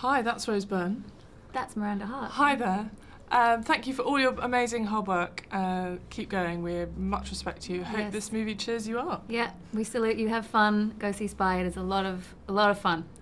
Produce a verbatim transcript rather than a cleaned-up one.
Hi, that's Rose Byrne. That's Miranda Hart. Hi there. Um, thank you for all your amazing hard work. Uh, keep going. We much respect you. Hope Yes. this movie cheers you up. Yeah, we salute you. Have fun. Go see Spy. It is a lot of a lot of fun.